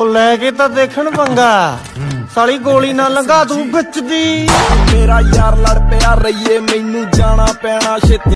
ਉਹ ਲੈ ਕੇ ਤਾਂ ਦੇਖਣ ਪੰਗਾ ਸਾਲੀ ਗੋਲੀ ਨਾ ਲੰਘਾ ਤੂੰ ਵਿੱਚ ਦੀ। ਮੇਰਾ ਯਾਰ ਲੜ ਪਿਆ ਰਹੀਏ ਮੈਨੂੰ ਜਾਣਾ ਪੈਣਾ ਛੇਤੀ।